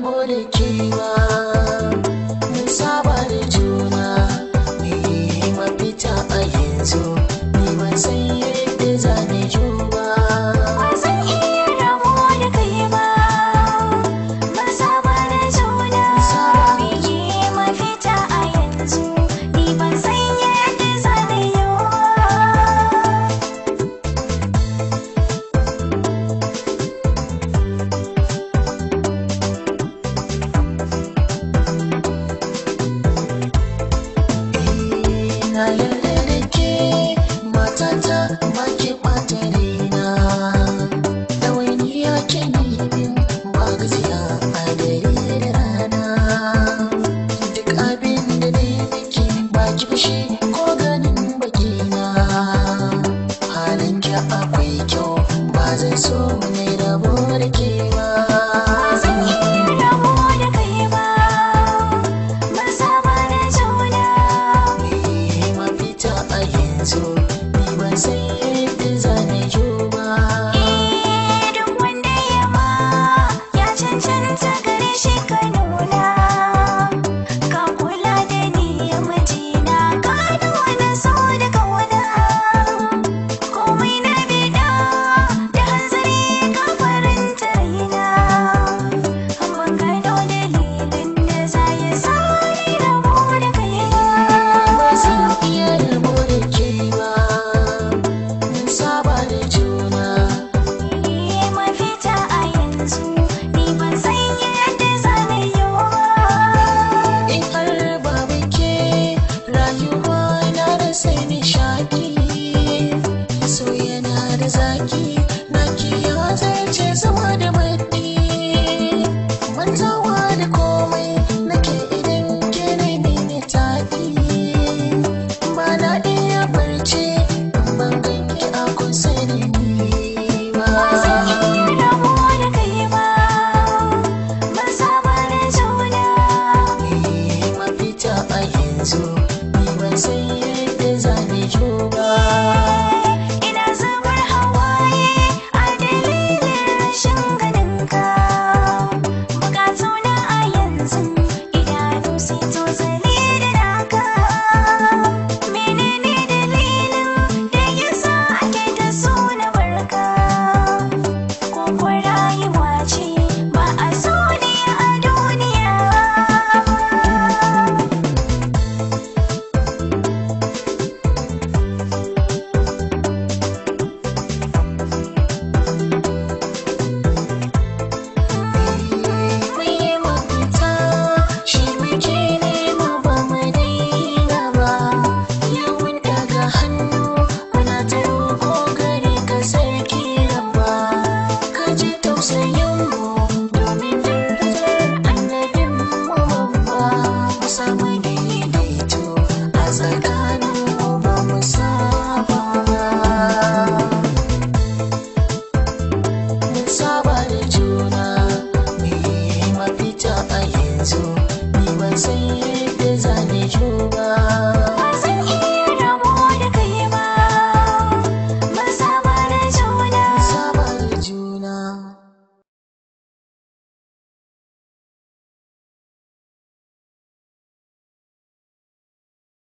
rabo da kewa, mun saba da juna, me mafita a yanzu, ni ban san yadda za ni ju ba. Ba zan iya rabo da kai ba, mun saba da juna, me mafita a yanzu, ni ban san yadda za ni yi ba. Na yarda da ke matata, ba ki ɓata raina, ɗawainiya ke yi ba gajiya a dare da rana. Duk abin da na yi miki ba ki fushi ko ganin bakina, halin ki akwai kyau, ba zan so